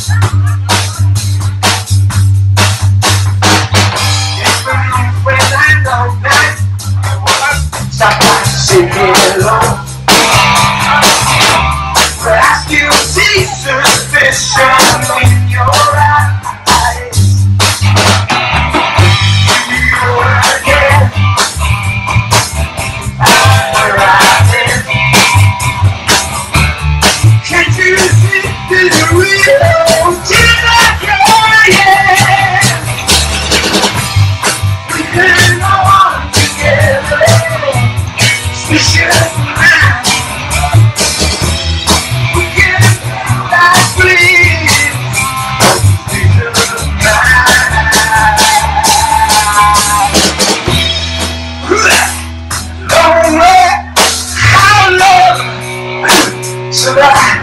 Stop by to say hello. But I still see suspicion in your eyes. You again, I'm arriving. Can't you see the real tears I cry? We can go on together. We should have we can like breathe. We should how long should I?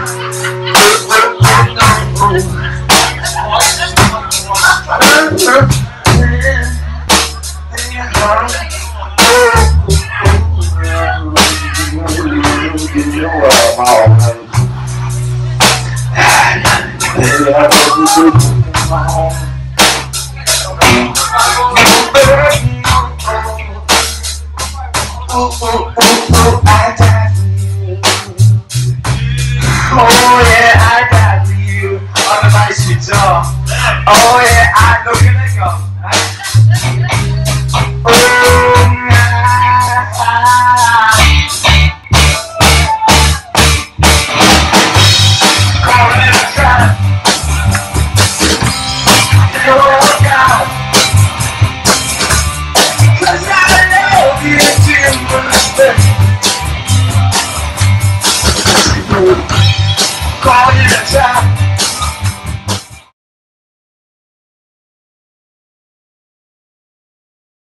I died for you. Oh yeah, I died for you on a nice guitar. Oh yeah, look at that go.